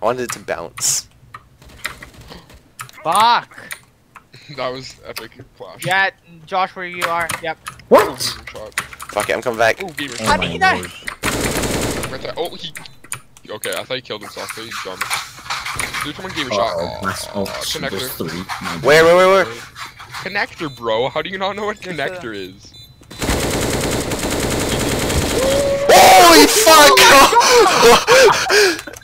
wanted it to bounce. Fuck! That was epic flash. Yeah, Josh, where you are? Yep. What? Gamer shot. Fuck it, I'm coming back. Oh, gamer Oh shot. How did my he die? lord. Right there. Oh, he. Okay, I thought he killed himself, but he's dumb. Dude, someone gamer shot. Oh, that's Connector. 3. Where? Connector, bro. How do you not know what connector is? Holy fuck!